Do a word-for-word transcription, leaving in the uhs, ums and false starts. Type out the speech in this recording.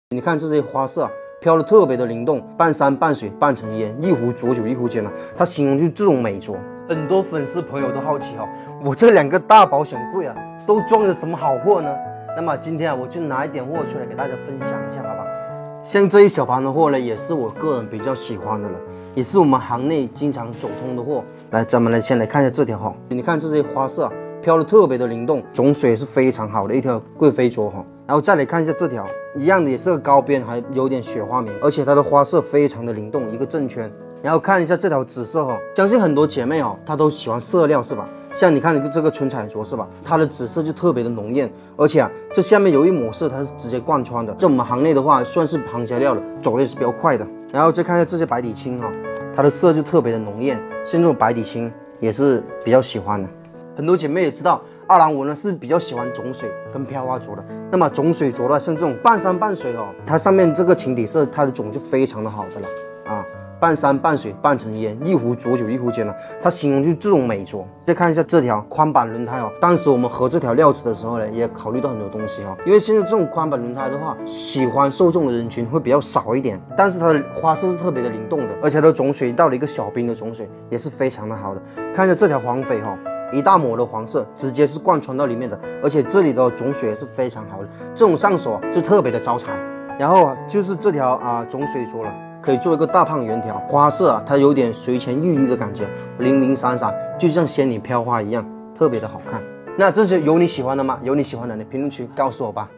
你看这些花色啊，飘的特别的灵动，半山半水半成烟，一壶浊酒一壶间呢，它形容就这种美卓。很多粉丝朋友都好奇哦，我这两个大保险柜啊，都装着什么好货呢？那么今天啊，我就拿一点货出来给大家分享一下，好吧？像这一小盘的货呢，也是我个人比较喜欢的了，也是我们行内经常走通的货。来，咱们来先来看一下这条哈，你看这些花色啊，飘的特别的灵动，种水是非常好的一条贵妃镯哈。然后再来看一下这条，一样的也是个高边，还有点雪花棉，而且它的花色非常的灵动，一个正圈。然后看一下这条紫色哈，相信很多姐妹哦，她都喜欢色料是吧？像你看这个春彩镯是吧？它的紫色就特别的浓艳，而且啊，这下面有一抹色，它是直接贯穿的。在我们行内的话，算是行家料了，走的也是比较快的。然后再看一下这些白底青哈，它的色就特别的浓艳，像这种白底青也是比较喜欢的。很多姐妹也知道，二郎我呢是比较喜欢种水跟飘花镯的。那么种水镯的话，像这种半山半水哦，它上面这个琴底色，它的种就非常的好的了啊。半山半水半成烟，一壶浊酒一壶间呢，它形容就这种美卓。再看一下这条宽板轮胎哦，当时我们合这条料子的时候呢，也考虑到很多东西哈、哦，因为现在这种宽板轮胎的话，喜欢受众的人群会比较少一点，但是它的花色是特别的灵动的，而且它的种水到了一个小冰的种水也是非常的好的。看一下这条黄翡哈、哦。一大抹的黄色直接是贯穿到里面的，而且这里的种水也是非常好的，这种上手啊就特别的招财。然后就是这条啊种水镯了，可以做一个大胖圆条，花色啊它有点水浅玉绿的感觉，零零散散，就像仙女飘花一样，特别的好看。那这些有你喜欢的吗？有你喜欢的，你评论区告诉我吧。